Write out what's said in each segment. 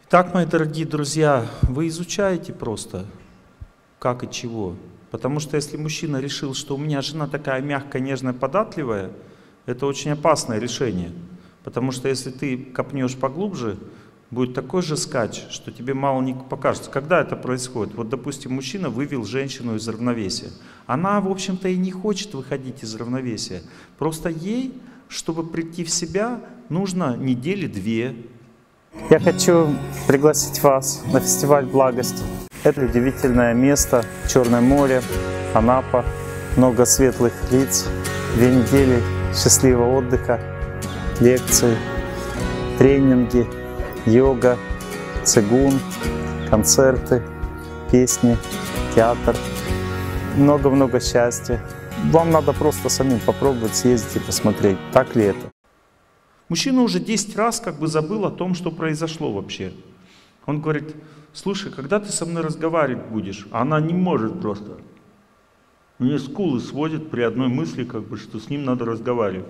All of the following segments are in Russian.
Так, мои дорогие друзья, вы изучаете просто, как и чего. Потому что если мужчина решил, что у меня жена такая мягкая, нежная, податливая, это очень опасное решение. Потому что если ты копнешь поглубже, будет такой же скач, что тебе мало не покажется. Когда это происходит? Вот, допустим, мужчина вывел женщину из равновесия. Она, в общем-то, и не хочет выходить из равновесия. Просто ей, чтобы прийти в себя, нужно недели 2. Я хочу пригласить вас на фестиваль благости. Это удивительное место, Черное море, Анапа, много светлых лиц, 2 недели счастливого отдыха, лекции, тренинги, йога, цигун, концерты, песни, театр. Много-много счастья. Вам надо просто самим попробовать съездить и посмотреть, так ли это. Мужчина уже 10 раз как бы забыл о том, что произошло вообще. Он говорит: слушай, когда ты со мной разговаривать будешь? А она не может просто. Мне скулы сводит при одной мысли, как бы, что с ним надо разговаривать.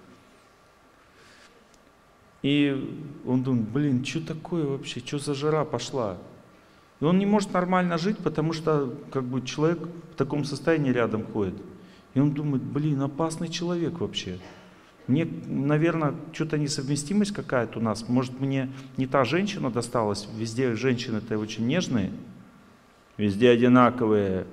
И он думает: блин, что такое вообще, что за жара пошла? И он не может нормально жить, потому что как бы человек в таком состоянии рядом ходит. И он думает: блин, опасный человек вообще. Мне, наверное, что-то несовместимость какая-то у нас. Может, мне не та женщина досталась. Везде женщины-то очень нежные. Везде одинаковые.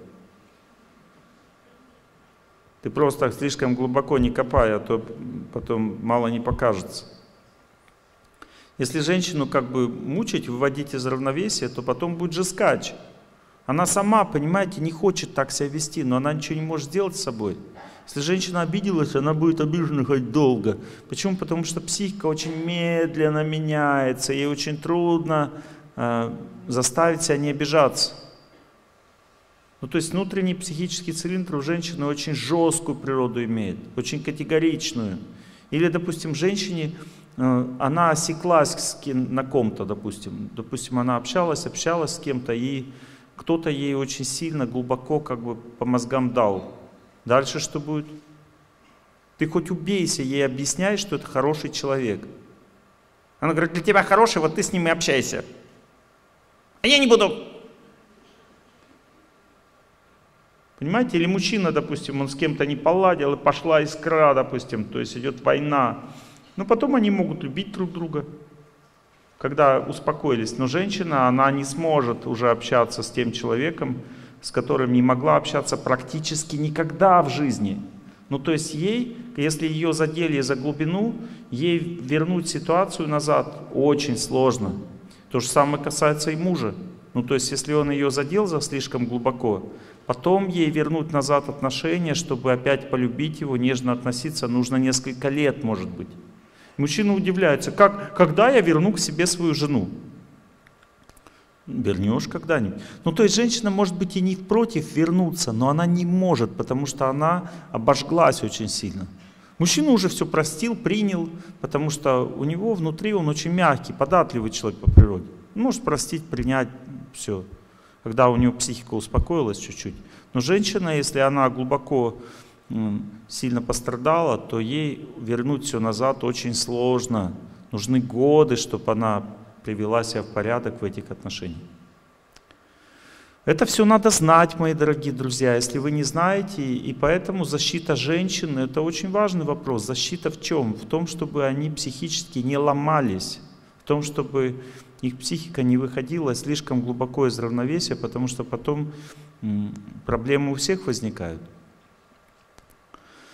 Ты просто слишком глубоко не копай, а то потом мало не покажется. Если женщину как бы мучить, выводить из равновесия, то потом будет же скач. Она сама, понимаете, не хочет так себя вести, но она ничего не может сделать с собой. Если женщина обиделась, она будет обижена хоть долго. Почему? Потому что психика очень медленно меняется, ей очень трудно заставить себя не обижаться. Ну, то есть внутренний психический цилиндр у женщины очень жесткую природу имеет, очень категоричную. Или, допустим, женщине, она осеклась на ком-то, допустим, она общалась с кем-то, и кто-то ей очень сильно, глубоко как бы по мозгам дал. Дальше что будет? Ты хоть убейся, ей объясняй, что это хороший человек. Она говорит: для тебя хороший, вот ты с ним и общайся. А я не буду. Понимаете? Или мужчина, допустим, он с кем-то не поладил, и пошла искра, допустим, то есть идет война. Но потом они могут любить друг друга, когда успокоились. Но женщина, она не сможет уже общаться с тем человеком, с которым не могла общаться практически никогда в жизни. Ну то есть ей, если ее задели за глубину, ей вернуть ситуацию назад очень сложно. То же самое касается и мужа. Ну то есть если он ее задел за слишком глубоко, потом ей вернуть назад отношения, чтобы опять полюбить его, нежно относиться, нужно несколько лет, может быть. Мужчина удивляется: когда я верну к себе свою жену? Вернешь когда-нибудь. Ну, то есть женщина может быть и не против вернуться, но она не может, потому что она обожглась очень сильно. Мужчина уже все простил, принял, потому что у него внутри он очень мягкий, податливый человек по природе. Он может простить, принять все, когда у него психика успокоилась чуть-чуть. Но женщина, если она глубоко сильно пострадала, то ей вернуть все назад очень сложно. Нужны годы, чтобы она привела себя в порядок в этих отношениях. Это все надо знать, мои дорогие друзья, если вы не знаете. И поэтому защита женщин — это очень важный вопрос. Защита в чем? В том, чтобы они психически не ломались, в том, чтобы их психика не выходила слишком глубоко из равновесия, потому что потом проблемы у всех возникают.